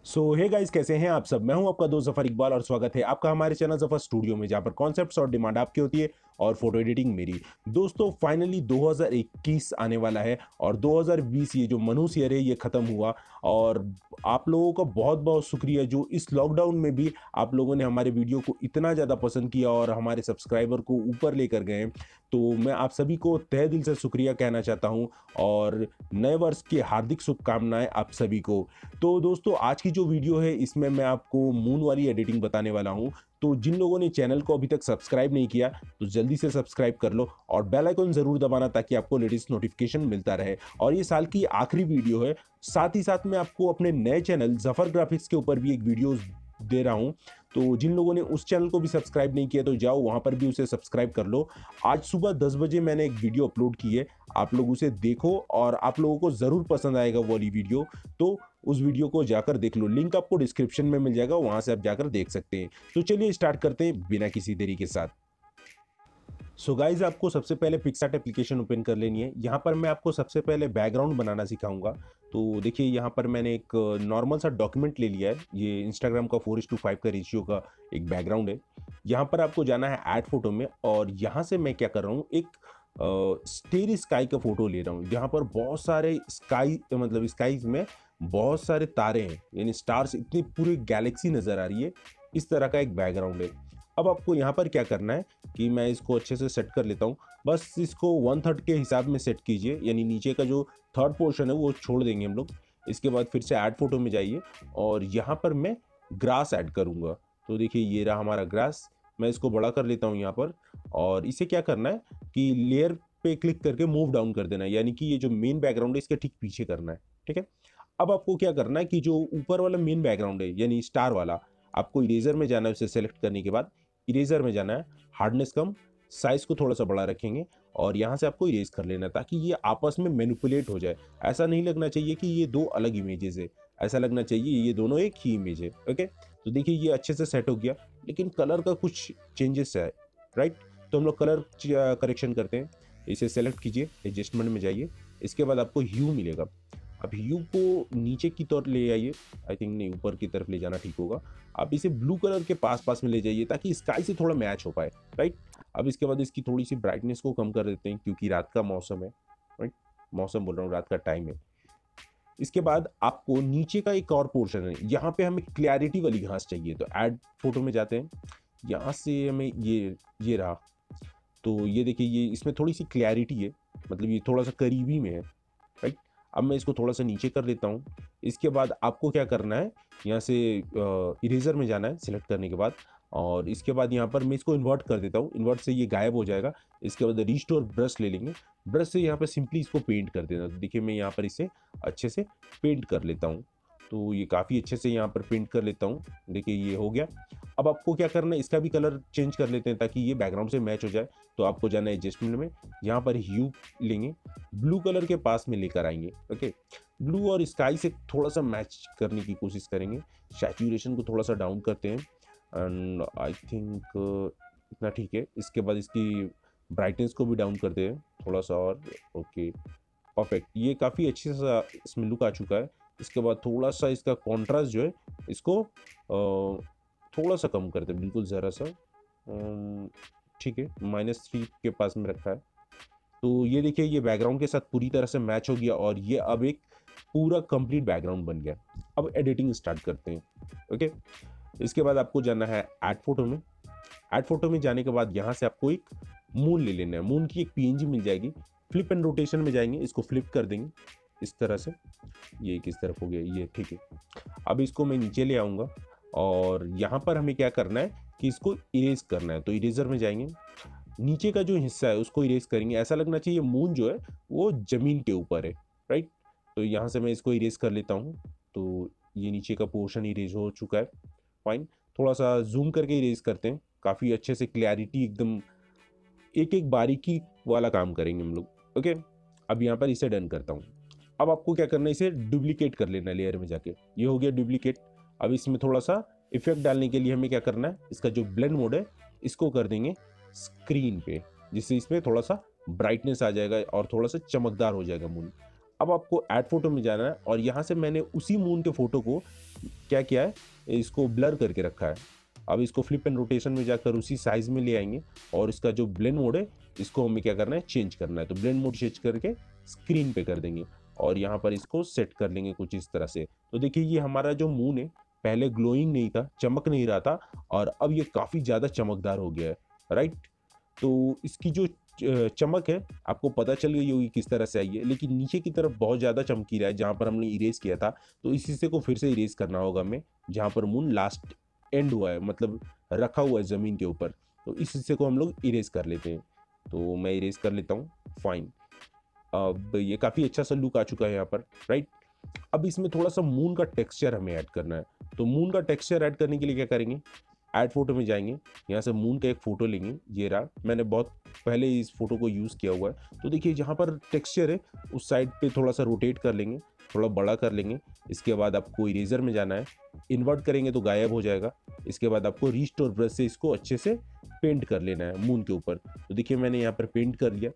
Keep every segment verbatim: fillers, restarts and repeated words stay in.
सो hey guys, कैसे हैं आप सब। मैं हूं आपका दोस्त जफर इकबाल और स्वागत है आपका हमारे चैनल जफर स्टूडियो में, जहां पर कॉन्सेप्ट्स और डिमांड आपकी होती है और फोटो एडिटिंग मेरी। दोस्तों, फाइनली दो हज़ार इक्कीस आने वाला है और दो हज़ार बीस ये जो मनुष्य ईयर है ये ख़त्म हुआ। और आप लोगों का बहुत बहुत शुक्रिया जो इस लॉकडाउन में भी आप लोगों ने हमारे वीडियो को इतना ज़्यादा पसंद किया और हमारे सब्सक्राइबर को ऊपर लेकर गए। तो मैं आप सभी को तहे दिल से शुक्रिया कहना चाहता हूँ और नए वर्ष की हार्दिक शुभकामनाएं आप सभी को। तो दोस्तों, आज की जो वीडियो है इसमें मैं आपको मून वाली एडिटिंग बताने वाला हूं। तो जिन लोगों ने चैनल को अभी तक सब्सक्राइब नहीं किया तो जल्दी से सब्सक्राइब कर लो और बेल आइकन जरूर दबाना ताकि आपको लेटेस्ट नोटिफिकेशन मिलता रहे। और ये साल की आखिरी वीडियो है। साथ ही साथ मैं आपको अपने नए चैनल जफर ग्राफिक्स के ऊपर भी एक वीडियो दे रहा हूं। तो जिन लोगों ने उस चैनल को भी सब्सक्राइब नहीं किया तो जाओ वहां पर भी उसे सब्सक्राइब कर लो। आज सुबह दस बजे मैंने एक वीडियो अपलोड की है, आप लोग उसे देखो और आप लोगों को ज़रूर पसंद आएगा वो वाली वीडियो। तो उस वीडियो को जाकर देख लो, लिंक आपको डिस्क्रिप्शन में मिल जाएगा, वहां से आप जाकर देख सकते हैं। तो चलिए स्टार्ट करते हैं बिना किसी देरी के साथ। सो गाइज, आपको सबसे पहले पिक्सआर्ट एप्लीकेशन ओपन कर लेनी है। यहाँ पर मैं आपको सबसे पहले बैकग्राउंड बनाना सिखाऊंगा। तो देखिए, यहाँ पर मैंने एक नॉर्मल सा डॉक्यूमेंट ले लिया है। ये इंस्टाग्राम का फोर इज टू फाइव का रेशियो का एक बैकग्राउंड है। यहाँ पर आपको जाना है ऐड फोटो में और यहाँ से मैं क्या कर रहा हूँ, एक स्टेरी स्काई का फोटो ले रहा हूँ। यहाँ पर बहुत सारे स्काई मतलब स्काईज में बहुत सारे तारे हैं, यानी स्टार्स, इतनी पूरी गैलेक्सी नज़र आ रही है। इस तरह का एक बैकग्राउंड है। अब आपको यहाँ पर क्या करना है कि मैं इसको अच्छे से सेट कर लेता हूँ। बस इसको वन थर्ड के हिसाब में सेट कीजिए, यानी नीचे का जो थर्ड पोर्शन है वो छोड़ देंगे हम लोग। इसके बाद फिर से ऐड फोटो में जाइए और यहाँ पर मैं ग्रास ऐड करूँगा। तो देखिए, ये रहा हमारा ग्रास। मैं इसको बड़ा कर लेता हूँ यहाँ पर और इसे क्या करना है कि लेयर पे क्लिक करके मूव डाउन कर देना है, यानी कि ये जो मेन बैकग्राउंड है इसके ठीक पीछे करना है। ठीक है। अब आपको क्या करना है कि जो ऊपर वाला मेन बैकग्राउंड है यानी स्टार वाला, आपको इरेजर में जाना है। उसे सेलेक्ट करने के बाद इरेजर में जाना है, हार्डनेस कम, साइज को थोड़ा सा बड़ा रखेंगे और यहाँ से आपको इरेज कर लेना है ताकि ये आपस में मैनिपुलेट हो जाए। ऐसा नहीं लगना चाहिए कि ये दो अलग इमेजेस है, ऐसा लगना चाहिए ये दोनों एक ही इमेज है। ओके। तो देखिए, ये अच्छे से सेट हो गया, लेकिन कलर का कुछ चेंजेस है। राइट। तो हम लोग कलर करेक्शन करते हैं। इसे सेलेक्ट कीजिए, एडजस्टमेंट में जाइए। इसके बाद आपको ह्यू मिलेगा। अब ह्यू को नीचे की तरफ ले आइए, आई थिंक नहीं, ऊपर की तरफ ले जाना ठीक होगा। आप इसे ब्लू कलर के पास पास में ले जाइए ताकि स्काई से थोड़ा मैच हो पाए। राइट। अब इसके बाद इसकी थोड़ी सी ब्राइटनेस को कम कर देते हैं क्योंकि रात का मौसम है। राइट। मौसम बोल रहा हूँ, रात का टाइम है। इसके बाद आपको नीचे का एक और पोर्शन है, यहाँ पे हमें क्लैरिटी वाली घास चाहिए। तो ऐड फोटो में जाते हैं, यहाँ से हमें ये ये रहा। तो ये देखिए, ये इसमें थोड़ी सी क्लैरिटी है, मतलब ये थोड़ा सा करीबी में है। राइट। अब मैं इसको थोड़ा सा नीचे कर लेता हूँ। इसके बाद आपको क्या करना है, यहाँ से इरेजर में जाना है सिलेक्ट करने के बाद और इसके बाद यहाँ पर मैं इसको इन्वर्ट कर देता हूँ। इन्वर्ट से ये गायब हो जाएगा। इसके बाद रिस्टोर ब्रश ले लेंगे, ब्रश से यहाँ पर सिंपली इसको पेंट कर देना। तो देखिए, मैं यहाँ पर इसे अच्छे से पेंट कर लेता हूँ। तो ये काफ़ी अच्छे से यहाँ पर पेंट कर लेता हूँ। देखिए, ये हो गया। अब आपको क्या करना है, इसका भी कलर चेंज कर लेते हैं ताकि ये बैकग्राउंड से मैच हो जाए। तो आपको जाना है एडजस्टमेंट में, यहाँ पर ह्यू लेंगे, ब्लू कलर के पास में लेकर आएंगे। ओके। ब्लू और स्काई से थोड़ा सा मैच करने की कोशिश करेंगे। सैचुरेशन को थोड़ा सा डाउन करते हैं एंड आई थिंक इतना ठीक है। इसके बाद इसकी ब्राइटनेस को भी डाउन करते हैं थोड़ा सा और। Okay, perfect. ये काफ़ी अच्छे सा इसमें लुक आ चुका है। इसके बाद थोड़ा सा इसका कॉन्ट्रास्ट जो है इसको आ, थोड़ा सा कम करते हैं, बिल्कुल ज़रा सा। ठीक है, माइनस थ्री के पास में रखा है। तो ये देखिए, ये बैकग्राउंड के साथ पूरी तरह से मैच हो गया और ये अब एक पूरा कंप्लीट बैकग्राउंड बन गया। अब एडिटिंग स्टार्ट करते हैं। ओके। इसके बाद आपको जाना है ऐड फोटो में। ऐड फोटो में जाने के बाद यहाँ से आपको एक मून ले लेना है। मून की एक पीएनजी मिल जाएगी। फ्लिप एंड रोटेशन में जाएंगे, इसको फ्लिप कर देंगे इस तरह से। ये किस तरफ हो गया, ये ठीक है। अब इसको मैं नीचे ले आऊँगा और यहाँ पर हमें क्या करना है कि इसको इरेज करना है। तो इरेजर में जाएंगे, नीचे का जो हिस्सा है उसको इरेज करेंगे। ऐसा लगना चाहिए मून जो है वो जमीन के ऊपर है। राइट। तो यहाँ से मैं इसको इरेज कर लेता हूँ। तो ये नीचे का पोर्शन इरेज हो चुका है। फाइन। थोड़ा सा जूम करके इरेज करते हैं, काफ़ी अच्छे से क्लैरिटी एकदम एक एक बारीकी वाला काम करेंगे हम लोग। ओके। अब यहाँ पर इसे डन करता हूँ। अब आपको क्या करना है, इसे डुप्लीकेट कर लेना है लेयर में जाके। ये हो गया डुप्लीकेट। अब इसमें थोड़ा सा इफेक्ट डालने के लिए हमें क्या करना है, इसका जो ब्लेंड मोड है इसको कर देंगे स्क्रीन पे, जिससे इसमें थोड़ा सा ब्राइटनेस आ जाएगा और थोड़ा सा चमकदार हो जाएगा मून। अब आपको ऐड फोटो में जाना है और यहाँ से मैंने उसी मून के फोटो को क्या किया है, इसको ब्लर करके रखा है। अब इसको फ्लिप एंड रोटेशन में जाकर उसी साइज में ले आएंगे और इसका जो ब्लेंड मोड है इसको हमें क्या करना है, चेंज करना है। तो ब्लेंड मोड चेंज करके स्क्रीन पे कर देंगे और यहाँ पर इसको सेट कर लेंगे कुछ इस तरह से। तो देखिए ये हमारा जो मून है पहले ग्लोइंग नहीं था, चमक नहीं रहा था, और अब ये काफ़ी ज़्यादा चमकदार हो गया है, राइट। तो इसकी जो चमक है आपको पता चल गई होगी किस तरह से आई है, लेकिन नीचे की तरफ बहुत ज़्यादा चमकी रहा है जहाँ पर हमने इरेज किया था। तो इस हिस्से को फिर से इरेज करना होगा हमें, जहाँ पर मून लास्ट एंड हुआ है, मतलब रखा हुआ है ज़मीन के ऊपर। तो इस हिस्से को हम लोग इरेज कर लेते हैं। तो मैं इरेज कर लेता हूँ, फाइन। अब ये काफ़ी अच्छा सा लुक आ चुका है यहाँ पर, राइट। अब इसमें थोड़ा सा मून का टेक्सचर हमें ऐड करना है। तो मून का टेक्सचर ऐड करने के लिए क्या करेंगे, ऐड फोटो में जाएंगे, यहाँ से मून का एक फ़ोटो लेंगे, ये रहा, मैंने बहुत पहले इस फोटो को यूज़ किया हुआ है। तो देखिए जहाँ पर टेक्सचर है उस साइड पे थोड़ा सा रोटेट कर लेंगे, थोड़ा बड़ा कर लेंगे। इसके बाद आपको इरेजर में जाना है, इन्वर्ट करेंगे तो गायब हो जाएगा। इसके बाद आपको रिस्टोर ब्रश से इसको अच्छे से पेंट कर लेना है मून के ऊपर। तो देखिए मैंने यहाँ पर पेंट कर लिया,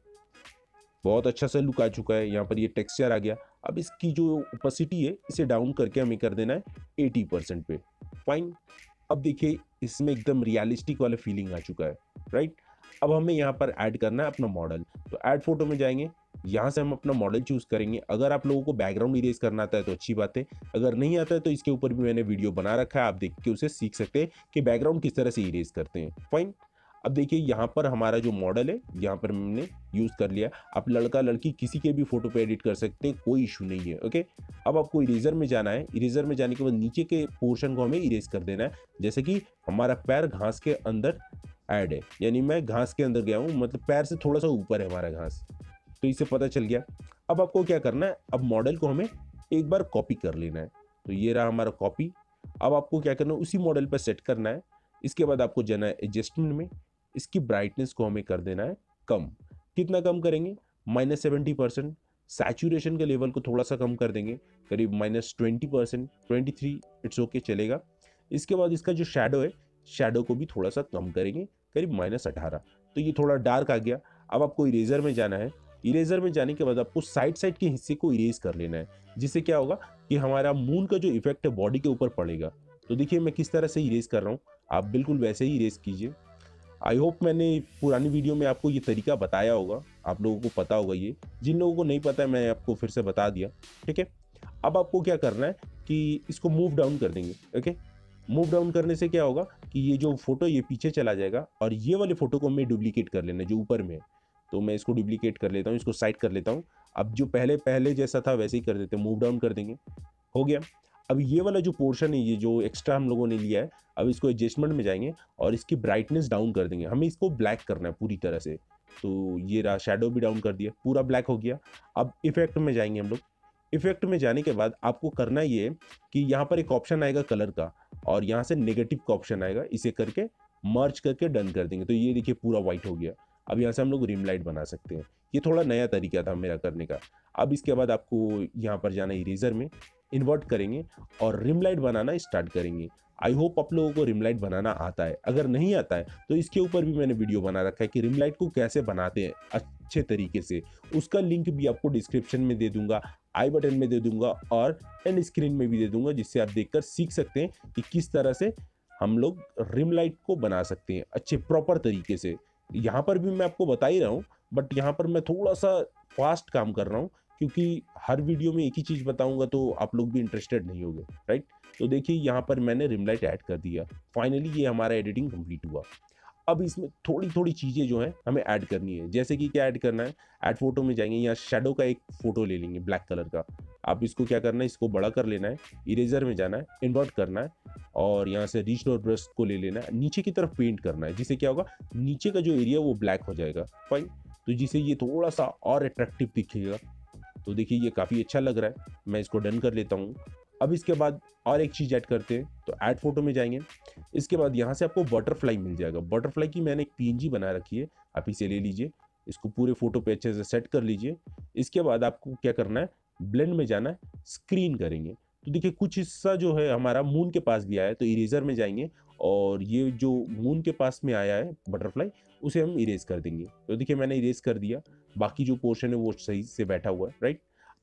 बहुत अच्छा सा लुक आ चुका है, यहाँ पर ये टेक्सचर आ गया। अब इसकी जो ओपेसिटी है इसे डाउन करके हमें कर देना है अस्सी परसेंट पे, फाइन। अब देखिए इसमें एकदम रियलिस्टिक वाला फीलिंग आ चुका है, राइट। अब हमें यहाँ पर ऐड करना है अपना मॉडल। तो ऐड फोटो में जाएंगे, यहाँ से हम अपना मॉडल चूज करेंगे। अगर आप लोगों को बैकग्राउंड इरेज करना आता है तो अच्छी बात है, अगर नहीं आता है तो इसके ऊपर भी मैंने वीडियो बना रखा है, आप देख के उसे सीख सकते हैं कि बैकग्राउंड किस तरह से इरेज करते हैं, फाइन। अब देखिए यहाँ पर हमारा जो मॉडल है यहाँ पर हमने यूज़ कर लिया। आप लड़का लड़की किसी के भी फोटो पे एडिट कर सकते हैं, कोई इशू नहीं है, ओके। अब आपको इरेजर में जाना है, इरेजर में जाने के बाद नीचे के पोर्शन को हमें इरेज कर देना है। जैसे कि हमारा पैर घास के अंदर ऐड है, यानी मैं घास के अंदर गया हूँ, मतलब पैर से थोड़ा सा ऊपर है हमारा घास, तो इसे पता चल गया। अब आपको क्या करना है, अब मॉडल को हमें एक बार कॉपी कर लेना है। तो ये रहा हमारा कॉपी। अब आपको क्या करना है, उसी मॉडल पर सेट करना है। इसके बाद आपको जाना है एडजस्टमेंट में, इसकी ब्राइटनेस को हमें कर देना है कम। कितना कम करेंगे, माइनस सेवेंटी परसेंट। सैचुरेशन के लेवल को थोड़ा सा कम कर देंगे, करीब minus twenty percent, twenty three, it's okay, चलेगा। इसके बाद इसका जो शेडो है, शेडो को भी थोड़ा सा कम करेंगे, करीब माइनस अठारह। तो ये थोड़ा डार्क आ गया। अब आपको इरेजर में जाना है, इरेजर में जाने के बाद आपको साइड साइड के हिस्से को इरेज कर लेना है, जिससे क्या होगा कि हमारा मून का जो इफेक्ट है बॉडी के ऊपर पड़ेगा। तो देखिए मैं किस तरह से इरेज कर रहा हूँ, आप बिल्कुल वैसे ही इरेज कीजिए। आई होप मैंने पुरानी वीडियो में आपको ये तरीका बताया होगा, आप लोगों को पता होगा ये। जिन लोगों को नहीं पता है मैं आपको फिर से बता दिया, ठीक है। अब आपको क्या करना है कि इसको मूव डाउन कर देंगे, ओके। मूव डाउन करने से क्या होगा कि ये जो फोटो ये पीछे चला जाएगा और ये वाले फोटो को हमें डुप्लीकेट कर लेना है जो ऊपर में है। तो मैं इसको डुप्लीकेट कर लेता हूँ, इसको साइड कर लेता हूँ। अब जो पहले पहले जैसा था वैसे ही कर देते हैं, मूव डाउन कर देंगे, हो गया। अब ये वाला जो पोर्शन है, ये जो एक्स्ट्रा हम लोगों ने लिया है, अब इसको एडजस्टमेंट में जाएंगे और इसकी ब्राइटनेस डाउन कर देंगे। हमें इसको ब्लैक करना है पूरी तरह से। तो ये रहा, शेडो भी डाउन कर दिया, पूरा ब्लैक हो गया। अब इफेक्ट में जाएंगे हम लोग। इफेक्ट में जाने के बाद आपको करना ये है कि यहाँ पर एक ऑप्शन आएगा कलर का और यहाँ से नेगेटिव का ऑप्शन आएगा, इसे करके मर्ज करके डन कर देंगे। तो ये देखिए पूरा व्हाइट हो गया। अब यहाँ से हम लोग रिम लाइट बना सकते हैं। ये थोड़ा नया तरीका था मेरा करने का। अब इसके बाद आपको यहाँ पर जाना है इरेजर में, इन्वर्ट करेंगे और रिम लाइट बनाना स्टार्ट करेंगे। आई होप आप लोगों को रिम लाइट बनाना आता है। अगर नहीं आता है तो इसके ऊपर भी मैंने वीडियो बना रखा है कि रिम लाइट को कैसे बनाते हैं अच्छे तरीके से। उसका लिंक भी आपको डिस्क्रिप्शन में दे दूंगा, आई बटन में दे दूंगा और एंड स्क्रीन में भी दे दूंगा, जिससे आप देखकर सीख सकते हैं कि किस तरह से हम लोग रिम लाइट को बना सकते हैं अच्छे प्रॉपर तरीके से। यहाँ पर भी मैं आपको बता ही रहा हूँ, बट यहाँ पर मैं थोड़ा सा फास्ट काम कर रहा हूँ, क्योंकि हर वीडियो में एक ही चीज़ बताऊंगा तो आप लोग भी इंटरेस्टेड नहीं होंगे, राइट। तो देखिए यहाँ पर मैंने रिम लाइट ऐड कर दिया। फाइनली ये हमारा एडिटिंग कंप्लीट हुआ। अब इसमें थोड़ी थोड़ी चीज़ें जो हैं हमें ऐड करनी है। जैसे कि क्या ऐड करना है, ऐड फोटो में जाएंगे, यहाँ शेडो का एक फोटो ले लेंगे ब्लैक कलर का। आप इसको क्या करना है, इसको बड़ा कर लेना है, इरेजर में जाना है, इन्वर्ट करना है और यहाँ से रिस्टोर ब्रश को ले लेना है, नीचे की तरफ पेंट करना है, जिससे क्या होगा नीचे का जो एरिया वो ब्लैक हो जाएगा, फाइन। तो जिससे ये थोड़ा सा और अट्रैक्टिव दिखेगा। तो देखिए ये काफ़ी अच्छा लग रहा है, मैं इसको डन कर लेता हूँ। अब इसके बाद और एक चीज़ ऐड करते हैं, तो ऐड फोटो में जाएंगे। इसके बाद यहाँ से आपको बटरफ्लाई मिल जाएगा। बटरफ्लाई की मैंने एक पीएनजी बना रखी है, आप इसे ले लीजिए, इसको पूरे फोटो पे अच्छे से सेट कर लीजिए। इसके बाद आपको क्या करना है, ब्लेंड में जाना है, स्क्रीन करेंगे। तो देखिए कुछ हिस्सा जो है हमारा मून के पास भी आया है, तो इरेजर में जाएंगे और ये जो मून के पास में आया है बटरफ्लाई, उसे हम इरेज कर देंगे। तो देखिए मैंने इरेज कर दिया, बाकी जो पोर्शन है वो सही से बैठा हुआ है, राइट।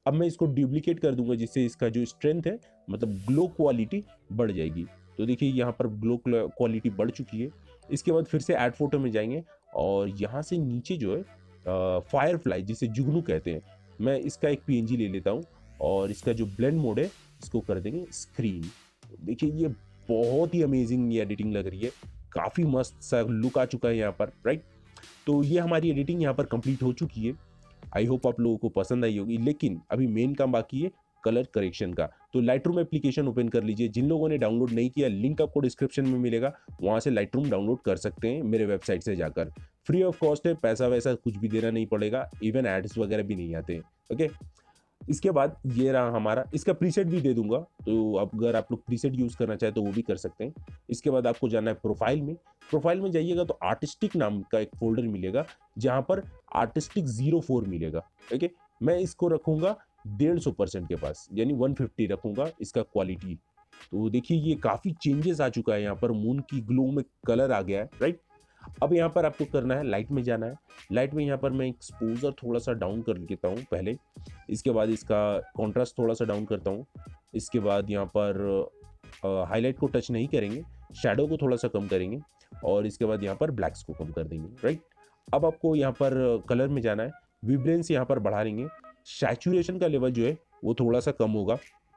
अब मैं इसको डुप्लीकेट कर दूंगा जिससे इसका जो स्ट्रेंथ है मतलब ग्लो क्वालिटी बढ़ जाएगी। तो देखिए यहाँ पर ग्लो क्वालिटी बढ़ चुकी है। इसके बाद फिर से ऐड फोटो में जाएंगे और यहाँ से नीचे जो है फायर फ्लाई जिसे जुगनू कहते हैं, मैं इसका एक पीएनजी ले लेता हूँ और इसका जो ब्लेंड मोड है इसको कर देंगे स्क्रीन। देखिए ये बहुत ही अमेजिंग ये एडिटिंग लग रही है, काफ़ी मस्त सा लुक आ चुका है यहाँ पर, राइट। तो ये हमारी एडिटिंग यहाँ पर कंप्लीट हो चुकी है। आई होप आप लोगों को पसंद आई होगी, लेकिन अभी मेन काम बाकी है कलर करेक्शन का। तो लाइटरूम एप्लीकेशन ओपन कर लीजिए। जिन लोगों ने डाउनलोड नहीं किया लिंक आपको डिस्क्रिप्शन में मिलेगा, वहां से लाइटरूम डाउनलोड कर सकते हैं मेरे वेबसाइट से जाकर। फ्री ऑफ कॉस्ट है, पैसा वैसा कुछ भी देना नहीं पड़ेगा, इवन एड्स वगैरह भी नहीं आते हैं। ओके, इसके बाद ये रहा हमारा, इसका प्रीसेट भी दे दूंगा, तो अगर आप लोग प्रीसेट यूज करना चाहे तो वो भी कर सकते हैं। इसके बाद आपको जाना है प्रोफाइल में। प्रोफाइल में जाइएगा तो आर्टिस्टिक नाम का एक फोल्डर मिलेगा जहां पर आर्टिस्टिक जीरो फोर मिलेगा। ठीक है, मैं इसको रखूंगा डेढ़ सौ परसेंट के पास, यानी वन फिफ्टी रखूंगा इसका क्वालिटी। तो देखिए ये काफी चेंजेस आ चुका है, यहाँ पर मून की ग्लो में कलर आ गया है, राइट। अब यहाँ पर आपको करना है लाइट में जाना है। लाइट में यहाँ पर मैं एक्सपोजर थोड़ा सा डाउन कर लेता हूँ पहले। इसके बाद इसका कॉन्ट्रास्ट थोड़ा सा डाउन करता हूँ। इसके बाद यहाँ पर हाईलाइट को टच नहीं करेंगे, शैडो को थोड़ा सा कम करेंगे और इसके बाद यहाँ पर ब्लैक्स को कम कर देंगे, राइट। अब आपको यहाँ पर कलर में जाना है, विब्रेंस यहाँ पर बढ़ा लेंगे, सैचुरेशन का लेवल जो है वो थोड़ा सा कम होगा।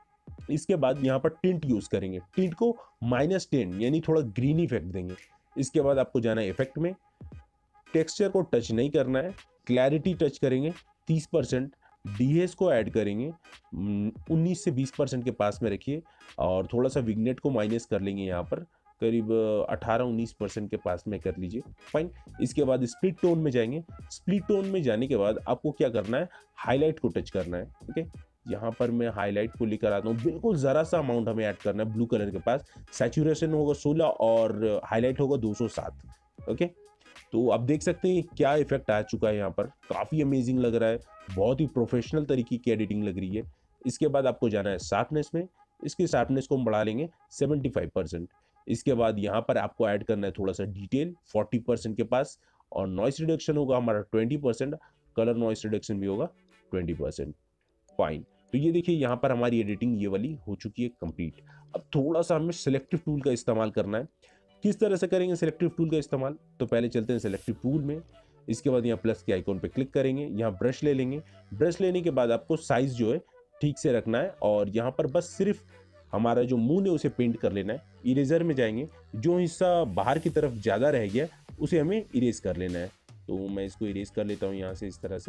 इसके बाद यहाँ पर टिंट यूज करेंगे, टिंट को माइनस टेन यानी थोड़ा ग्रीन इफेक्ट देंगे। इसके बाद आपको जाना है इफेक्ट में, टेक्सचर को टच नहीं करना है, क्लैरिटी टच करेंगे तीस परसेंट, डीएस को ऐड करेंगे उन्नीस से बीस परसेंट के पास में रखिए और थोड़ा सा विग्नेट को माइनस कर लेंगे, यहाँ पर करीब अठारह उन्नीस परसेंट के पास में कर लीजिए, फाइन। इसके बाद स्प्लिट टोन में जाएंगे। स्प्लिट टोन में जाने के बाद आपको क्या करना है, हाईलाइट को टच करना है। ठीक है, यहाँ पर मैं हाईलाइट को लेकर आता हूँ, बिल्कुल ज़रा सा अमाउंट हमें ऐड करना है ब्लू कलर के पास। सैचुरेशन होगा सोलह और हाईलाइट होगा दो सौ सात। ओके, तो आप देख सकते हैं क्या इफेक्ट आ चुका है, यहाँ पर काफ़ी अमेजिंग लग रहा है, बहुत ही प्रोफेशनल तरीके की एडिटिंग लग रही है। इसके बाद आपको जाना है शार्पनेस में। इसकी शार्पनेस को हम बढ़ा लेंगे सेवेंटी फाइव परसेंट। इसके बाद यहाँ पर आपको ऐड करना है थोड़ा सा डिटेल फोर्टी परसेंट के पास और नॉइस रिडक्शन होगा हमारा twenty percent, colour noise reduction भी होगा ट्वेंटी परसेंट, फाइन। तो ये देखिए यहाँ पर हमारी एडिटिंग ये वाली हो चुकी है कंप्लीट। अब थोड़ा सा हमें सिलेक्टिव टूल का इस्तेमाल करना है। किस तरह से करेंगे सिलेक्टिव टूल का इस्तेमाल, तो पहले चलते हैं सिलेक्टिव टूल में। इसके बाद यहाँ प्लस के आइकॉन पे क्लिक करेंगे, यहाँ ब्रश ले लेंगे। ब्रश लेने के बाद आपको साइज जो है ठीक से रखना है और यहाँ पर बस सिर्फ हमारा जो मुंह है उसे पेंट कर लेना है। इरेजर में जाएंगे, जो हिस्सा बाहर की तरफ ज़्यादा रह गया उसे हमें इरेज कर लेना है। तो मैं इसको इरेज कर लेता हूँ यहाँ से इस तरह से।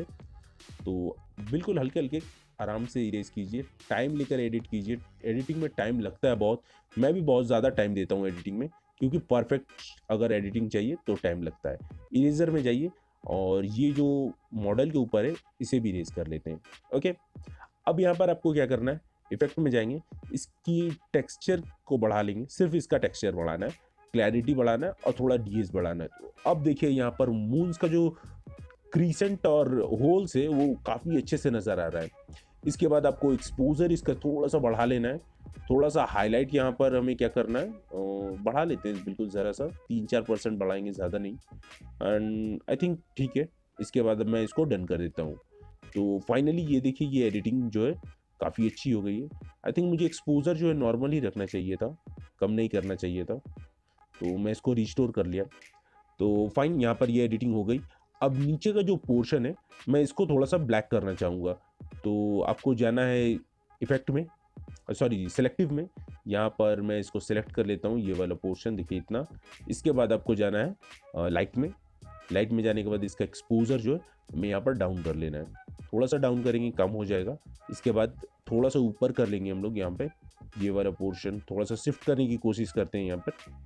तो बिल्कुल हल्के हल्के आराम से इरेज कीजिए, टाइम लेकर एडिट कीजिए। एडिटिंग में टाइम लगता है बहुत, मैं भी बहुत ज़्यादा टाइम देता हूँ एडिटिंग में, क्योंकि परफेक्ट अगर एडिटिंग चाहिए तो टाइम लगता है। इरेजर में जाइए और ये जो मॉडल के ऊपर है इसे भी इरेज कर लेते हैं। ओके, अब यहाँ पर आपको क्या करना है, इफेक्ट में जाएंगे, इसकी टेक्सचर को बढ़ा लेंगे, सिर्फ इसका टेक्सचर बढ़ाना है, क्लैरिटी बढ़ाना है और थोड़ा डीएस बढ़ाना है। तो अब देखिए यहाँ पर मून्स का जो क्रीसेंट और होल्स है वो काफ़ी अच्छे से नज़र आ रहा है। इसके बाद आपको एक्सपोजर इसका थोड़ा सा बढ़ा लेना है, थोड़ा सा हाईलाइट यहाँ पर हमें क्या करना है, बढ़ा लेते हैं बिल्कुल ज़रा सा, तीन चार परसेंट बढ़ाएंगे, ज़्यादा नहीं, एंड आई थिंक ठीक है। इसके बाद अब मैं इसको डन कर देता हूँ। तो फाइनली ये देखिए ये एडिटिंग जो है काफ़ी अच्छी हो गई है। आई थिंक मुझे एक्सपोजर जो है नॉर्मल ही रखना चाहिए था, कम नहीं करना चाहिए था, तो मैं इसको रिस्टोर कर लिया। तो फाइन, यहाँ पर ये एडिटिंग हो गई। अब नीचे का जो पोर्शन है मैं इसको थोड़ा सा ब्लैक करना चाहूँगा, तो आपको जाना है इफेक्ट में, सॉरी सेलेक्टिव में। यहाँ पर मैं इसको सेलेक्ट कर लेता हूँ, ये वाला पोर्शन देखिए इतना। इसके बाद आपको जाना है लाइट में। लाइट में जाने के बाद इसका एक्सपोजर जो है हमें यहाँ पर डाउन कर लेना है, थोड़ा सा डाउन करेंगे कम हो जाएगा। इसके बाद थोड़ा सा ऊपर कर लेंगे हम लोग, यहाँ पे ये वाला पोर्शन थोड़ा सा शिफ्ट करने की कोशिश करते हैं यहाँ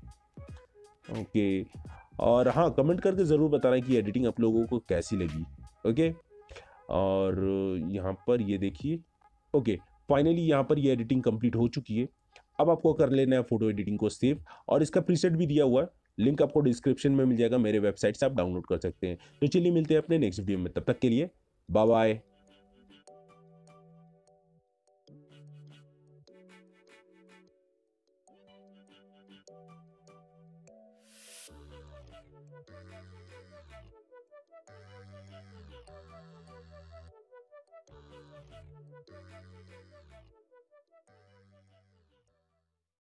पर। ओके, और हाँ कमेंट करके ज़रूर बताना कि एडिटिंग आप लोगों को कैसी लगी। ओके, और यहाँ पर ये देखिए, ओके फाइनली यहाँ पर ये एडिटिंग कंप्लीट हो चुकी है। अब आपको कर लेना है फोटो एडिटिंग को सेव, और इसका प्रीसेट भी दिया हुआ है, लिंक आपको डिस्क्रिप्शन में मिल जाएगा, मेरे वेबसाइट से आप डाउनलोड कर सकते हैं। तो चलिए मिलते हैं अपने नेक्स्ट वीडियो में, तब तक के लिए बाय बाय।